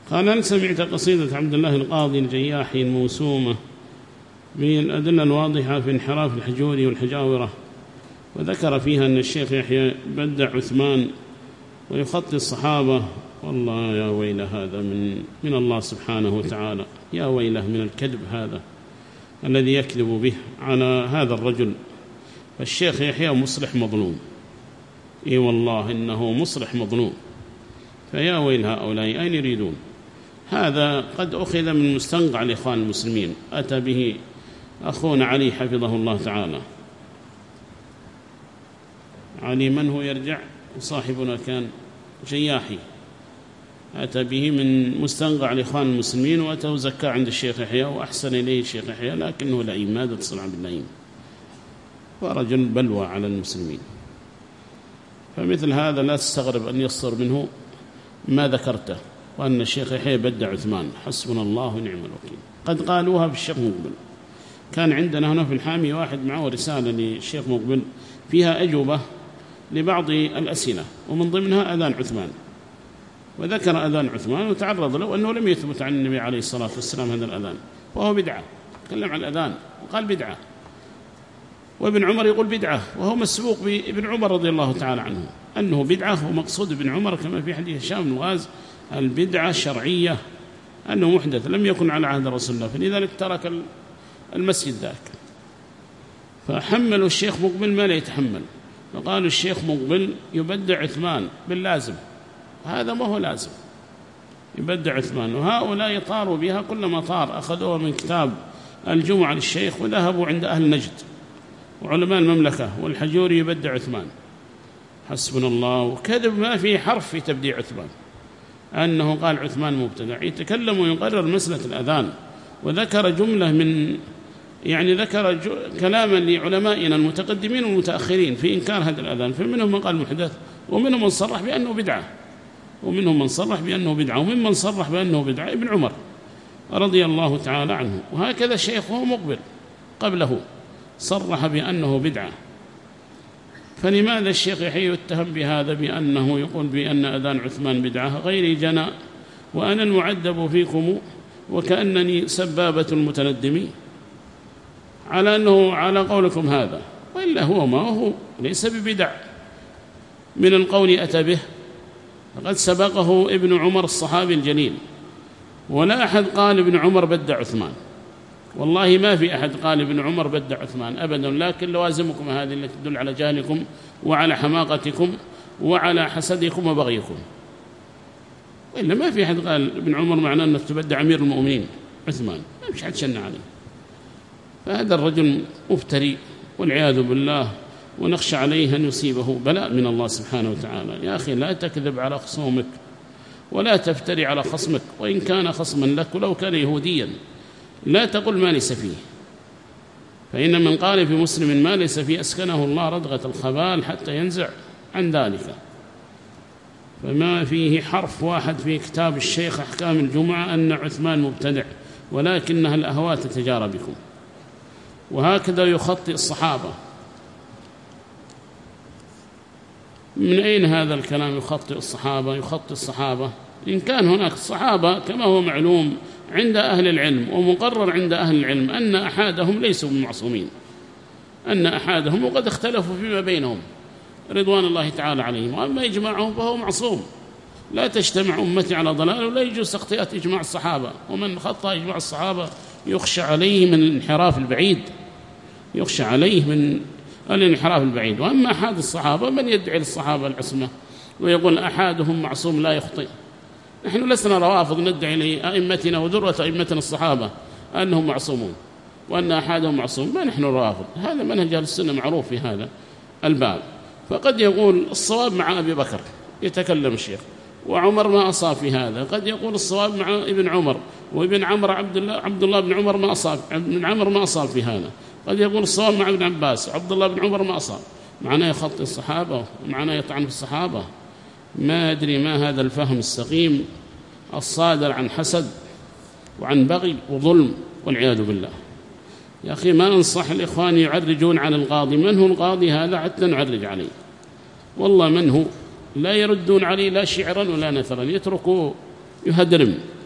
قال: هل سمعت قصيدة عبد الله القاضي الجياحي الموسومة بالأدلة الواضحة في انحراف الحجوري والحجاورة، وذكر فيها أن الشيخ يحيى بدع عثمان ويخطي الصحابة؟ والله يا ويل هذا من الله سبحانه وتعالى، يا ويله من الكذب هذا الذي يكذب به على هذا الرجل. فالشيخ يحيى مصلح مظلوم، إي والله إنه مصلح مظلوم. فيا ويل هؤلاء أين يريدون؟ هذا قد أخذ من مستنقع الإخوان المسلمين، أتى به أخونا علي حفظه الله تعالى. علي من هو يرجع؟ صاحبنا كان جياحي، أتى به من مستنقع الإخوان المسلمين وأتى وزكاه عند الشيخ يحيى وأحسن إليه الشيخ يحيى، لكنه لئيم، ماذا تصنع باللئيم؟ ورجل بلوى على المسلمين. فمثل هذا لا تستغرب أن يصدر منه ما ذكرته، وأن الشيخ يحيى بدع عثمان. حسبنا الله ونعم الوكيل. قد قالوها بالشيخ مقبل. كان عندنا هنا في الحامي واحد معه رسالة للشيخ مقبل فيها أجوبة لبعض الأسئلة، ومن ضمنها أذان عثمان، وذكر أذان عثمان وتعرض له أنه لم يثبت عن النبي عليه الصلاة والسلام هذا الأذان، وهو بدعة. تكلم عن الأذان وقال بدعة، وابن عمر يقول بدعة، وهو مسبوق بابن عمر رضي الله تعالى عنه أنه بدعة، ومقصود ابن عمر كما في حديث هشام بن غاز البدعة الشرعية، أنه محدث لم يكن على عهد رسول الله، فلذلك ترك المسجد ذاك. فحملوا الشيخ مقبل ما لا يتحمل، فقالوا الشيخ مقبل يبدع عثمان باللازم، هذا ما هو لازم، يبدع عثمان. وهؤلاء طاروا بها كلما طار، أخذوها من كتاب الجمعة للشيخ وذهبوا عند أهل نجد وعلماء المملكة، والحجوري يبدع عثمان. حسبنا الله. وكذب ما في حرف في تبديع عثمان، أنه قال عثمان مبتدع. يتكلم ويقرر مسألة الأذان، وذكر جملة من ذكر كلاما لعلمائنا المتقدمين والمتأخرين في إنكار هذا الأذان، فمنهم من قال محدث، ومنهم من صرح بأنه بدعة، وممن صرح بأنه بدعة ابن عمر رضي الله تعالى عنه. وهكذا شيخه مقبل قبله صرح بأنه بدعة. فلماذا الشيخ يحيى يتهم بهذا، بأنه يقول بأن أذان عثمان بدعة؟ غيري جنى وأنا المعذب فيكم وكأنني سبابة المتندم، على أنه على قولكم هذا، وإلا هو ما هو ليس ببدع من القول أتى به. فقد سبقه ابن عمر الصحابي الجليل، ولا أحد قال ابن عمر بدع عثمان، والله ما في أحد قال ابن عمر بدع عثمان أبدا. لكن لوازمكم هذه التي تدل على جهلكم وعلى حماقتكم وعلى حسدكم وبغيكم، وإلا ما في أحد قال ابن عمر معناه أنك تبدع أمير المؤمنين عثمان، ما مش حد شن عليه. فهذا الرجل مفتري والعياذ بالله، ونخشى عليه أن يصيبه بلاء من الله سبحانه وتعالى. يا أخي لا تكذب على خصومك ولا تفتري على خصمك، وإن كان خصما لك ولو كان يهوديا، لا تقل ما ليس فيه، فإن من قال في مسلم ما ليس فيه أسكنه الله ردغة الخبال حتى ينزع عن ذلك. فما فيه حرف واحد في كتاب الشيخ أحكام الجمعة أن عثمان مبتدع، ولكنها الأهواء تتجارى بكم. وهكذا يخطئ الصحابة. من أين هذا الكلام يخطئ الصحابة؟ إن كان هناك الصحابة كما هو معلوم عند أهل العلم ومقرر عند أهل العلم أن أحدهم ليسوا بمعصومين، أن أحدهم وقد اختلفوا فيما بينهم رضوان الله تعالى عليهم، وأما إجماعهم فهو معصوم. لا تجتمع أمتي على ضلال، ولا يجوز تخطئة إجماع الصحابة، ومن خطأ إجماع الصحابة يخشى عليه من الانحراف البعيد، وأما أحد الصحابة من يدعي للصحابة العصمة ويقول أحدهم معصوم لا يخطئ. نحن لسنا روافض ندعي لأئمتنا وذروة أئمتنا الصحابة أنهم معصومون وأن أحدهم معصوم، ما نحن روافض، هذا منهج أهل السنة معروف في هذا الباب. فقد يقول الصواب مع أبي بكر، يتكلم الشيخ، وعمر ما أصاب في هذا. قد يقول الصواب مع ابن عمر، وابن عمر عبد الله بن عمر ما أصاب في هذا. قد يقول الصواب مع ابن عباس، عبد الله بن عمر ما أصاب. معناه يخطئ الصحابة ومعناه يطعن في الصحابة. ما أدري ما هذا الفهم السقيم الصادر عن حسد وعن بغي وظلم والعياذ بالله. يا أخي ما أنصح الإخوان يعرجون على القاضي. من هو القاضي هذا حتى نعرج عليه؟ والله من هو؟ لا يردون عليه لا شعرا ولا نثرا، يتركوا يهدرم.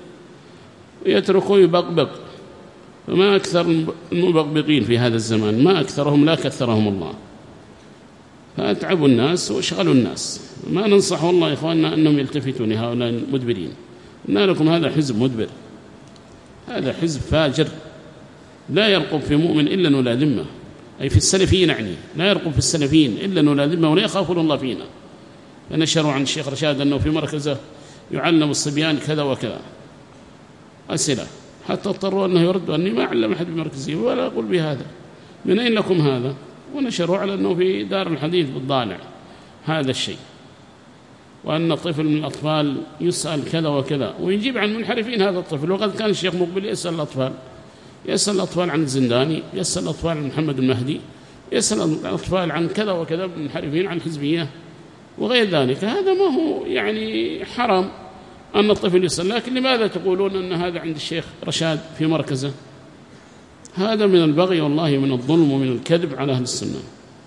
ويتركوا يبقبق. فما أكثر المبقبقين في هذا الزمان، ما أكثرهم، لا كثرهم الله، فأتعبوا الناس واشغلوا الناس. ما ننصح والله يا إخواننا أنهم يلتفتوا لهؤلاء المدبرين. قلنا لكم هذا حزب مدبر، هذا حزب فاجر لا يرقب في مؤمن إلا ولا ذمة، أي في السلفيين يعني، لا يرقب في السلفيين إلا ولا ذمة ولا يخافون الله فينا. فنشروا عن الشيخ رشاد أنه في مركزه يعلم الصبيان كذا وكذا، أسئلة حتى اضطروا أنه يردوا أني ما أعلم أحد بمركزي ولا أقول بهذا، من أين لكم هذا؟ ونشروا على أنه في دار الحديث بالضالع هذا الشيء، وأن طفل من الأطفال يسأل كذا وكذا ويجيب عن منحرفين هذا الطفل. وقد كان الشيخ مقبل يسأل الأطفال عن الزنداني، يسأل الأطفال عن محمد المهدي، يسأل الأطفال عن كذا وكذا من منحرفين عن الحزبية وغير ذلك. هذا ما هو يعني حرام أن الطفل يسأل، لكن لماذا تقولون أن هذا عند الشيخ رشاد في مركزه؟ هذا من البغي والله، من الظلم ومن الكذب على أهل السنة.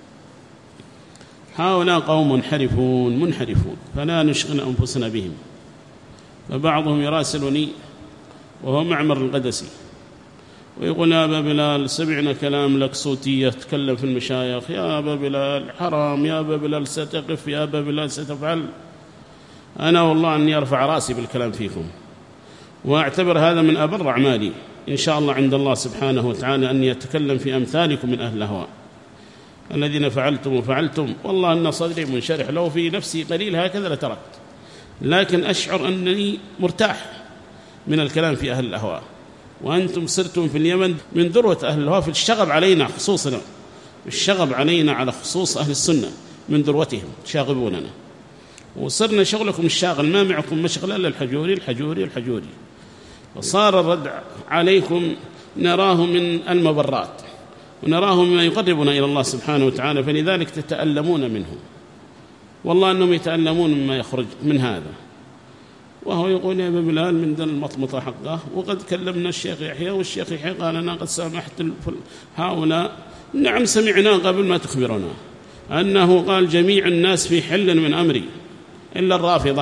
هؤلاء قوم منحرفون فلا نشغل أنفسنا بهم. فبعضهم يراسلني وهو معمر القدسي ويقول يا أبا بلال سمعنا كلام لك صوتية تكلم في المشايخ، يا أبا بلال حرام، يا أبا بلال ستقف، يا أبا بلال ستفعل. أنا والله أني أرفع راسي بالكلام فيكم، وأعتبر هذا من أبر أعمالي إن شاء الله عند الله سبحانه وتعالى، أني أتكلم في أمثالكم من أهل الهوى الذين فعلتم وفعلتم. والله أن صدري منشرح، لو في نفسي قليل هكذا لتركت، لكن أشعر أنني مرتاح من الكلام في أهل الأهواء. وأنتم صرتم في اليمن من ذروة أهل الهوى في الشغب علينا، خصوصنا الشغب علينا على خصوص أهل السنة من ذروتهم شاغبوننا، وصرنا شغلكم الشاغل، ما معكم مشغل إلا الحجوري. وصار الرد عليكم نراه من المبرات، ونراه مما يقربنا إلى الله سبحانه وتعالى، فلذلك تتألمون منه. والله أنهم يتألمون مما يخرج من هذا. وهو يقول يا أبا بلال من ذا المطمطة حقه. وقد كلمنا الشيخ يحيى، والشيخ يحيى قال أنا قد سامحت هؤلاء. نعم سمعنا قبل ما تخبرنا أنه قال جميع الناس في حل من أمري إلا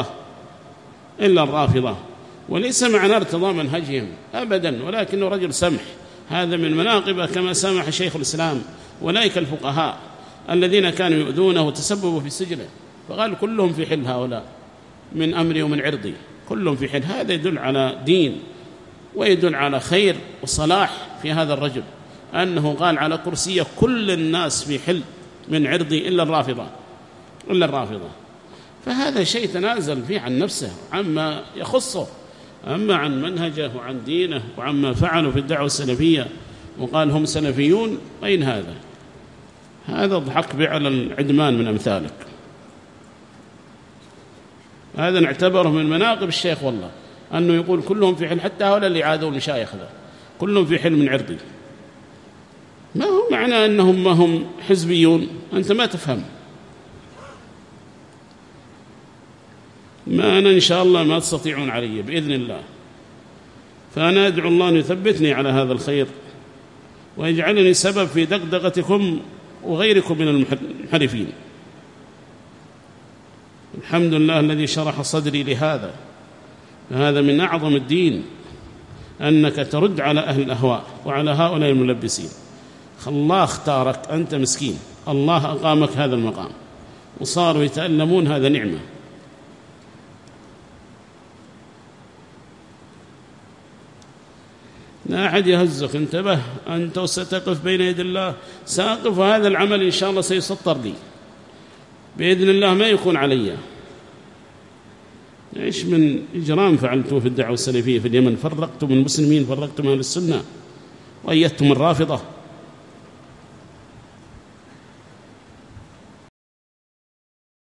الرافضة، وليس معنى ارتضاء منهجهم أبدا، ولكنه رجل سمح. هذا من مناقبه كما سامح شيخ الإسلام أولئك الفقهاء الذين كانوا يؤذونه وتسببوا في سجنه، فقال كلهم في حل هؤلاء من أمري ومن عرضي، كلهم في حل. هذا يدل على دين ويدل على خير وصلاح في هذا الرجل، أنه قال على كرسيه كل الناس في حل من عرضي إلا الرافضة. فهذا شيء تنازل فيه عن نفسه عما يخصه، أما عن منهجه وعن دينه وعما فعلوا في الدعوة السلفية وقال هم سلفيون، أين هذا؟ هذا اضحك به على العدمان من أمثالك. هذا نعتبره من مناقب الشيخ والله، أنه يقول كلهم في حل، حتى هؤلاء اللي عادوا المشايخ ذا كلهم في حل من عرضي. ما هو معنى أنهم ما هم حزبيون؟ أنت ما تفهم. ما أنا إن شاء الله ما تستطيعون علي بإذن الله، فأنا أدعو الله أن يثبتني على هذا الخير ويجعلني سبب في دغدغتكم وغيركم من المنحرفين. الحمد لله الذي شرح صدري لهذا. فهذا من أعظم الدين، أنك ترد على أهل الأهواء وعلى هؤلاء الملبسين. الله اختارك، أنت مسكين، الله أقامك هذا المقام، وصاروا يتألمون، هذا نعمة. لا أحد يهزك، انتبه أنت وستقف بين يد الله. سأقف، وهذا العمل إن شاء الله سيسطر لي بإذن الله، ما يكون علي. إيش من إجرام فعلته في الدعوة السلفية في اليمن؟ فرقتم المسلمين، فرقتم أهل السنة، وأيدتم الرافضة.